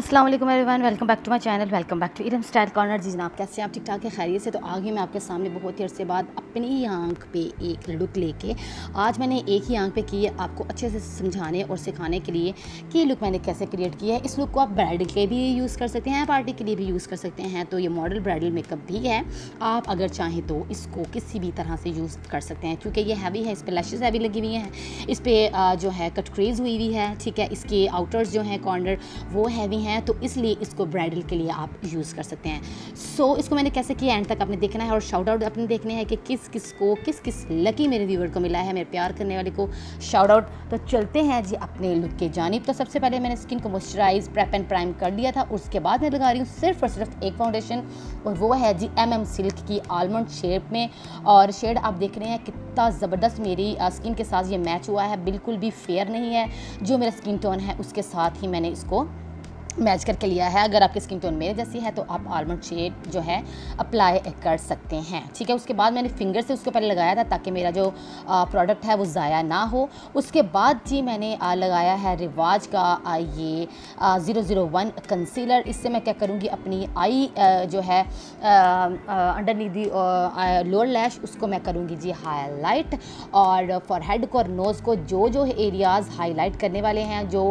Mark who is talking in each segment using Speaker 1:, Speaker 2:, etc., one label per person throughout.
Speaker 1: अस्सलाम वालेकुम everyone, welcome back to my channel, welcome back to Iram Style Corner. जी जनाब, कैसे हैं आप? ठीक ठाक है, खैरियत से? तो आगे मैं आपके सामने बहुत ही अर्से बाद अपनी आंख पे एक लुक लेके आज मैंने एक ही आंख पे की है, आपको अच्छे से समझाने और सिखाने के लिए कि ये लुक मैंने कैसे क्रिएट किया है। इस लुक को आप ब्राइडल के लिए भी यूज़ कर सकते हैं, पार्टी के लिए भी यूज़ कर सकते हैं। तो ये मॉडल ब्राइडल मेकअप भी है, आप अगर चाहें तो इसको किसी भी तरह से यूज़ कर सकते हैं। क्योंकि ये हैवी है, इस पर लैशेज़ हैवी लगी हुई हैं, इस पर जो है कट क्रेज़ हुई हुई है, ठीक है। इसके आउटर्स जो हैं कॉर्नर वो हैवी हैं, तो इसलिए इसको ब्राइडल के लिए आप यूज़ कर सकते हैं। सो इसको मैंने कैसे किया एंड तक आपने देखना है और शाउट आउट अपने देखने हैं कि किस किस लकी मेरे व्यूअर को मिला है, मेरे प्यार करने वाले को शाउट आउट। तो चलते हैं जी अपने लुक के जानिब। तो सबसे पहले मैंने स्किन को मॉइस्चराइज, प्रेप एंड प्राइम कर लिया था। उसके बाद मैं लगा रही हूँ सिर्फ और सिर्फ एक फाउंडेशन, और वो है जी सिल्क की आलमंड शेप में। और शेड आप देख रहे हैं कितना ज़बरदस्त मेरी स्किन के साथ ये मैच हुआ है, बिल्कुल भी फेयर नहीं है। जो मेरा स्किन टोन है उसके साथ ही मैंने इसको मैच करके लिया है। अगर आपकी स्किन टोन मेरे जैसी है तो आप आलमंड शेड जो है अप्लाई कर सकते हैं, ठीक है। उसके बाद मैंने फिंगर से उसको पहले लगाया था ताकि मेरा जो प्रोडक्ट है वो ज़ाया ना हो। उसके बाद जी मैंने लगाया है रिवाज का ये 001 कंसीलर। इससे मैं क्या करूँगी, अपनी आई जो है अंडरनीथ दी लोअर लैश, उसको मैं करूँगी जी हाईलाइट। और फॉरहेड को और नोज़ को जो एरियाज़ हाईलाइट करने वाले हैं, जो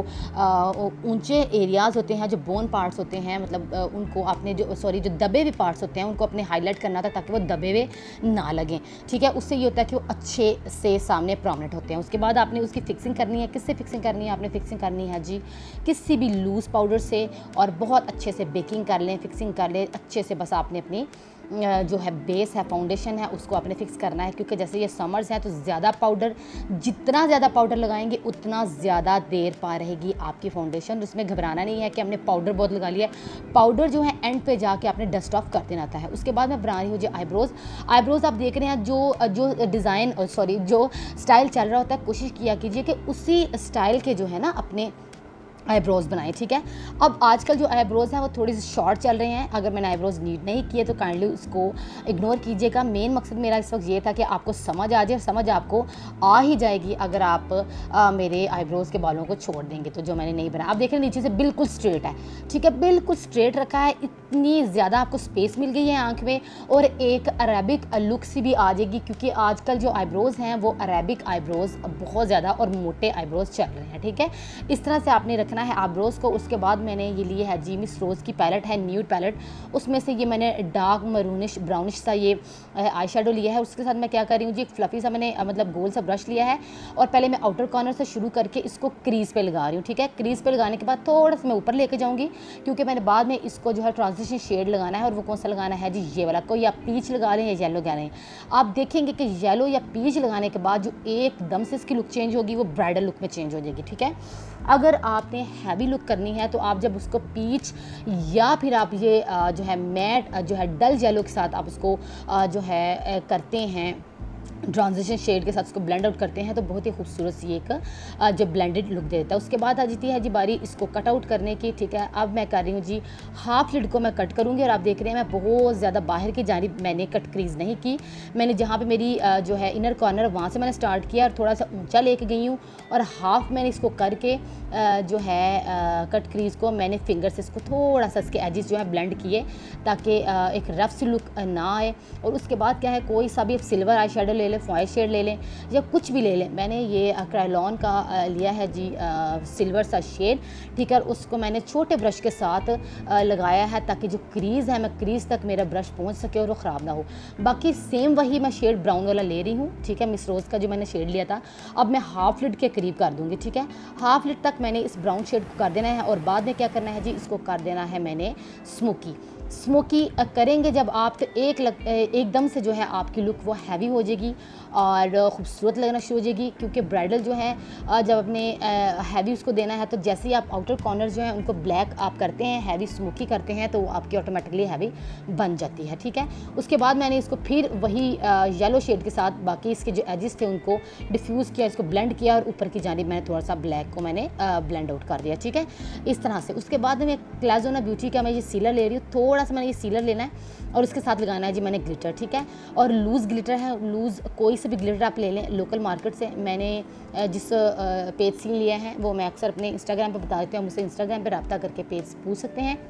Speaker 1: ऊंचे एरियाज़ होते हैं, जो बोन पार्ट्स होते हैं, मतलब उनको आपने जो दबे हुए पार्ट्स होते हैं उनको अपने हाईलाइट करना था ताकि वो दबे हुए ना लगें, ठीक है। उससे ये होता है कि वो अच्छे से सामने प्रोमिनेंट होते हैं। उसके बाद आपने उसकी फिक्सिंग करनी है। किससे फिक्सिंग करनी है? आपने फिक्सिंग करनी है जी किसी भी लूज़ पाउडर से, और बहुत अच्छे से बेकिंग कर लें, फिक्सिंग कर लें अच्छे से। बस आपने अपनी जो है बेस है, फाउंडेशन है, उसको आपने फिक्स करना है। क्योंकि जैसे ये समर्स हैं तो ज़्यादा पाउडर, जितना ज़्यादा पाउडर लगाएंगे उतना ज़्यादा देर पा रहेगी आपकी फाउंडेशन। उसमें घबराना नहीं है कि हमने पाउडर बहुत लगा लिया। पाउडर जो है एंड पे जाके आपने डस्ट ऑफ कर देना है। उसके बाद मैं बना रही हूँ जी आईब्रोज़ आप देख रहे हैं जो डिज़ाइन जो स्टाइल चल रहा होता है, कोशिश किया कीजिए कि उसी स्टाइल के जो है ना अपने आईब्रोज़ बनाए, ठीक है। अब आजकल जो आईब्रोज़ हैं वो थोड़ी सी शॉर्ट चल रहे हैं। अगर मैंने आईब्रोज़ नीट नहीं किए तो काइंडली उसको इग्नोर कीजिएगा। मेन मकसद मेरा इस वक्त ये था कि आपको समझ आ जाए, समझ आपको आ ही जाएगी अगर आप मेरे आईब्रोज़ के बालों को छोड़ देंगे। तो जो मैंने नहीं बनाया, आप देख रहे हैं नीचे से बिल्कुल स्ट्रेट है, ठीक है, बिल्कुल स्ट्रेट रखा है। इतनी ज़्यादा आपको स्पेस मिल गई है आँख में, और एक अरेबिक लुक सी भी आ जाएगी। क्योंकि आजकल जो आईब्रोज़ हैं वो अरेबिक आईब्रोज़ बहुत ज़्यादा और मोटे आईब्रोज़ चल रहे हैं, ठीक है। इस तरह से आपने रखना है आईब्रोज़ को। उसके बाद मैंने ये लिए है जी मिस रोज़ की पैलेट है, न्यूड पैलेट। उसमें से ये मैंने डार्क मरूनिश ब्राउनिश सा ये आई शेडो लिया है। उसके साथ मैं क्या कर रही हूँ जी, एक फ्लफ़ी सा मैंने मतलब गोल सा ब्रश लिया है, और पहले मैं आउटर कॉर्नर से शुरू करके इसको क्रीज़ पे लगा रही हूँ, ठीक है। क्रीज़ पे लगाने के बाद थोड़ा सा मैं ऊपर लेके जाऊँगी, क्योंकि मैंने बाद में इसको जो है ट्रांजिशन शेड लगाना है। और वो कौन सा लगाना है जी, ये वाला। कोई आप पीच लगा लें या येलो लगा लें। आप देखेंगे कि येलो या पीच लगाने के बाद जो एकदम से इसकी लुक चेंज होगी वो ब्राइडल लुक में चेंज हो जाएगी, ठीक है। अगर आपने हैवी लुक करनी है तो आप जब उसको पीच या फिर आप ये जो है मैट जो है डल येलो के साथ आप उसको जो है करते हैं, ट्रांजिशन शेड के साथ उसको ब्लेंड आउट करते हैं, तो बहुत ही खूबसूरत सी एक जो ब्लेंडेड लुक देता है। उसके बाद आ जाती है जी बारी इसको कट आउट करने की, ठीक है। अब मैं कर रही हूँ जी हाफ लिड को मैं कट करूँगी, और आप देख रहे हैं मैं बहुत ज़्यादा बाहर की जानिब मैंने कट क्रीज़ नहीं की। मैंने जहाँ पे मेरी जो है इनर कॉर्नर वहाँ से मैंने स्टार्ट किया और थोड़ा सा ऊँचा लेके गई हूँ, और हाफ मैंने इसको करके जो है कट क्रीज़ को मैंने फिंगर से इसको थोड़ा सा इसके एजेस जो है ब्लेंड किए, ताकि एक रफ सी लुक ना आए। और उसके बाद क्या है, कोई सा भी सिल्वर आई शेडो ले लें, फॉयल शेड ले लें, या कुछ भी ले लें। मैंने ये क्रायलॉन का लिया है जी सिल्वर सा शेड, ठीक है। उसको मैंने छोटे ब्रश के साथ लगाया है ताकि जो क्रीज़ है, मैं क्रीज़ तक मेरा ब्रश पहुंच सके और वो ख़राब ना हो। बाकी सेम वही मैं शेड ब्राउन वाला ले रही हूँ, ठीक है, मिस रोज़ का जो मैंने शेड लिया था। अब मैं हाफ लिड के करीब कर दूँगी, ठीक है। हाफ लिड तक मैंने इस ब्राउन शेड को कर देना है, और बाद में क्या करना है जी, इसको कर देना है मैंने स्मोकी करेंगे जब आप, तो एकदम से जो है आपकी लुक वो हैवी हो जाएगी और ख़ूबसूरत लगना शुरू हो जाएगी। क्योंकि ब्राइडल जो है जब अपने हैवी उसको देना है, तो जैसे ही आप आउटर कॉर्नर जो है उनको ब्लैक आप करते हैं, हैवी स्मोकी करते हैं, तो आपकी ऑटोमेटिकली हैवी बन जाती है, ठीक है। उसके बाद मैंने इसको फिर वही येलो शेड के साथ बाकी इसके जो एजेस थे उनको डिफ्यूज़ किया, इसको ब्लेंड किया, और ऊपर की जानिब मैंने थोड़ा सा ब्लैक को मैंने ब्लेंड आउट कर दिया, ठीक है, इस तरह से। उसके बाद में क्लाज़ोना ब्यूटी का मैं ये सीलर ले रही हूँ, थोड़ा सा मैंने ये सीलर लेना है और उसके साथ लगाना है जी मैंने ग्लिटर, ठीक है। और लूज़ ग्लिटर है, लूज़ कोई से भी ग्लिटर आप ले लें लोकल मार्केट से। मैंने जिस पेज सील लिया है वो मैं अक्सर अपने इंस्टाग्राम पे बता देती हूँ, मुझसे इंस्टाग्राम पे रब्ता करके पेज पूछ सकते हैं।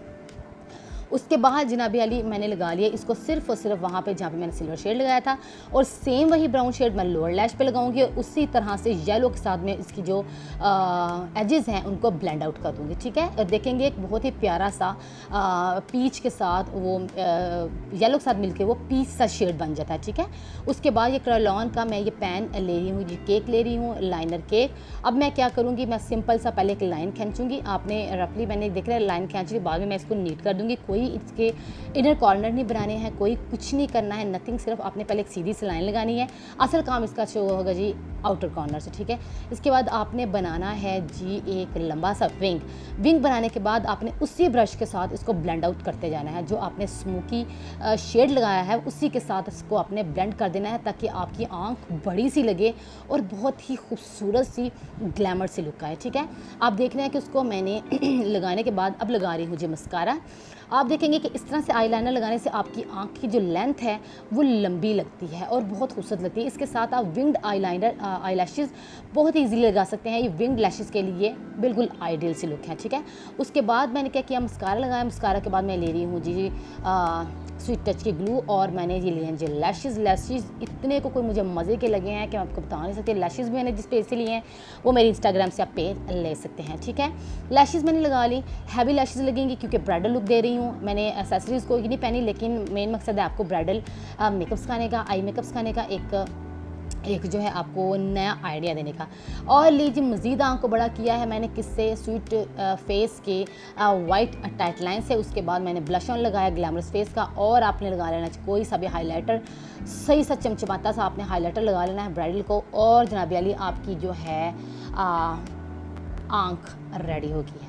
Speaker 1: उसके बाद जनाबी अली मैंने लगा लिया इसको सिर्फ और सिर्फ वहाँ पे जहाँ पे मैंने सिल्वर शेड लगाया था, और सेम वही ब्राउन शेड मैं लोअर लैश पे लगाऊंगी और उसी तरह से येलो के साथ में इसकी जो एजेस हैं उनको ब्लेंड आउट कर दूँगी, ठीक है। और देखेंगे एक बहुत ही प्यारा सा पीच के साथ वो येलो के साथ मिलके वो पीच सा शेड बन जाता है, ठीक है। उसके बाद ये क्रलॉन का मैं ये पैन ले रही हूँ, ये केक ले रही हूँ, लाइनर केक। अब मैं क्या करूँगी, मैं सिंपल सा पहले एक लाइन खींचूँगी। आपने रफली मैंने देख लिया लाइन खींच ली, बाद में मैं इसको नीट कर दूँगी। कोई इसके इनर कॉर्नर नहीं बनाने हैं, कोई कुछ नहीं करना है, नथिंग। सिर्फ आपने पहले एक सीधी सी लाइन लगानी है। असल काम इसका शो होगा जी आउटर कॉर्नर से, ठीक है। इसके बाद आपने बनाना है जी एक लंबा सा विंग बनाने के बाद आपने उसी ब्रश के साथ इसको ब्लेंड आउट करते जाना है। जो आपने स्मोकी शेड लगाया है उसी के साथ इसको आपने ब्लेंड कर देना है, ताकि आपकी आंख बड़ी सी लगे और बहुत ही खूबसूरत सी ग्लैमर सी लुक आए, ठीक है। आप देख रहे हैं कि उसको मैंने लगाने के बाद अब लगा रही हूँ जी मस्कारा। आप देखेंगे कि इस तरह से आईलाइनर लगाने से आपकी आँख की जो लेंथ है वो लंबी लगती है और बहुत खूबसूरत लगती है। इसके साथ आप विंग्ड आई लैशेज़ बहुत ईजीली लगा सकते हैं। ये विंग्ड लैशेज़ के लिए बिल्कुल आइडियल सी लुक है, ठीक है। उसके बाद मैंने क्या किया, मस्कारा लगाया। मस्कारा के बाद मैं ले रही हूँ जी स्वीट टच की ग्लू, और मैंने ये लिए हैं जी लैशेज़ इतने को कोई मुझे मज़े के लगे हैं कि मैं आपको बता नहीं सकती। लैशेज़ भी मैंने जिस पेज से लिए हैं वो मेरे इंस्टाग्राम से आप पेज ले सकते हैं, ठीक है। लैशेज़ मैंने लगा ली, हैवी लैशेज़ लगेंगी क्योंकि ब्राइडल लुक दे रही हूँ। मैंने एक्सेसरीज़ कोई नहीं पहनी, लेकिन मेन मकसद है आपको ब्राइडल मेकअप सिखाने का, आई मेकअप सिखाने का, एक जो है आपको नया आइडिया देने का। और लीजिए मज़ीद आँख को बड़ा किया है मैंने किससे, स्वीट फेस के वाइट टाइट लाइन से। उसके बाद मैंने ब्लश ऑन लगाया ग्लैमरस फेस का, और आपने लगा लेना कोई सा भी हाइलाइटर, सही सा चमचमाता सा आपने हाइलाइटर लगा लेना है ब्राइडल को। और जनाबी अली आपकी जो है आँख रेडी होगी है।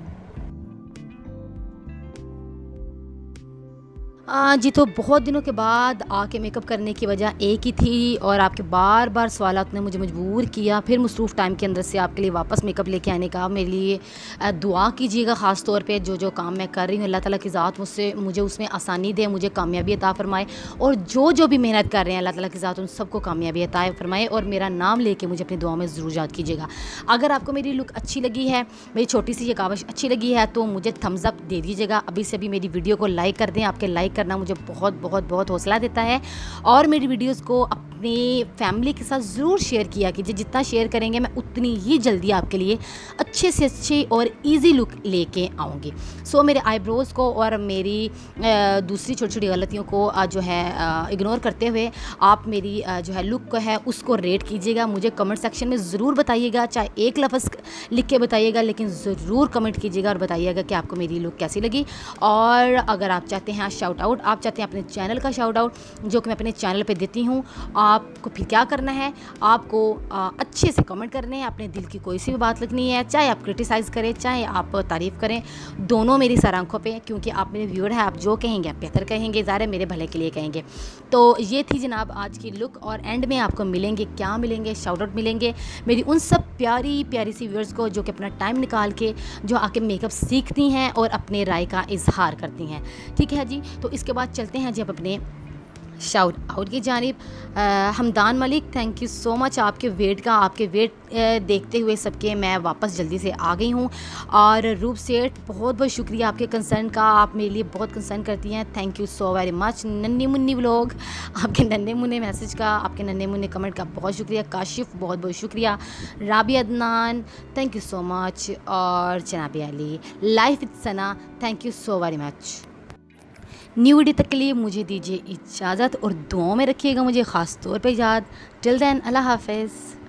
Speaker 1: जी, तो बहुत दिनों के बाद आके मेकअप करने की वजह एक ही थी, और आपके बार बार सवालात ने मुझे मजबूर किया फिर मसरूफ़ टाइम के अंदर से आपके लिए वापस मेकअप लेके आने का। मेरे लिए दुआ कीजिएगा, ख़ास तौर पे जो काम मैं कर रही हूँ अल्लाह ताला की ज़ात मुझे उसमें आसानी दे, मुझे कामयाबी अता फ़रमाए। और जो भी मेहनत कर रहे हैं अल्लाह ताला की ज़ात उन सबको कामयाबी अता फ़रमाए। और मेरा नाम लेके मुझे अपनी दुआ में ज़रूर याद कीजिएगा। अगर आपको मेरी लुक अच्छी लगी है, मेरी छोटी सी ये काविश अच्छी लगी है, तो मुझे थम्स अप दे दीजिएगा। अभी से अभी मेरी वीडियो को लाइक कर दें। आपके लाइक करना मुझे बहुत बहुत बहुत हौसला देता है। और मेरी वीडियोस को अपनी फैमिली के साथ ज़रूर शेयर किया कीजिए। जितना शेयर करेंगे मैं उतनी ही जल्दी आपके लिए अच्छे से अच्छी और इजी लुक लेके आऊँगी। सो मेरे आईब्रोज़ को और मेरी दूसरी छोटी छोटी गलतियों को जो है इग्नोर करते हुए आप मेरी जो है लुक को है उसको रेट कीजिएगा। मुझे कमेंट सेक्शन में ज़रूर बताइएगा, चाहे एक लफ्ज़ लिख के बताइएगा, लेकिन ज़रूर कमेंट कीजिएगा और बताइएगा कि आपको मेरी लुक कैसी लगी। और अगर आप चाहते हैं शाउट आउट, आप चाहते हैं अपने चैनल का शाउट आउट, जो कि मैं अपने चैनल पे देती हूँ, आपको फिर क्या करना है, आपको अच्छे से कमेंट करने हैं। अपने दिल की कोई सी भी बात लिखनी है, चाहे आप क्रिटिसाइज़ करें चाहे आप तारीफ़ करें, दोनों मेरी सर आंखों पे, क्योंकि आप मेरे व्यूअर हैं। आप जो कहेंगे आप बेहतर कहेंगे, ज़ाहिर है मेरे भले के लिए कहेंगे। तो ये थी जनाब आज की लुक, और एंड में आपको मिलेंगे क्या मिलेंगे, शाउट आउट मिलेंगे मेरी उन सब प्यारी प्यारी सी व्यूअर्स को जो कि अपना टाइम निकाल के जो आके मेकअप सीखती हैं और अपने राय का इजहार करती हैं, ठीक है जी। तो इसके बाद चलते हैं जी अब अपने शाउट आउट की जानिब। Hamdan Malik, thank you so much आपके वेट देखते हुए सबके मैं वापस जल्दी से आ गई हूँ। और रूप सेठ, बहुत बहुत शुक्रिया आपके कंसर्न का, आप मेरे लिए बहुत कंसर्न करती हैं, thank you so very much. Nanhi Munni vlog, आपके नन्हे मुन्ने मैसेज का, आपके नन्हे मुन्ने कमेंट का बहुत शुक्रिया। काशिफ, बहुत बहुत शुक्रिया। Rabi Adnan, thank you so much. और Janabi Ali life with Sana, thank you so very much. New video तक के लिए मुझे दीजिए इजाज़त, और दुआओं में रखिएगा मुझे ख़ास तौर पे याद। टिल देन, अल्लाह हाफ़िज़।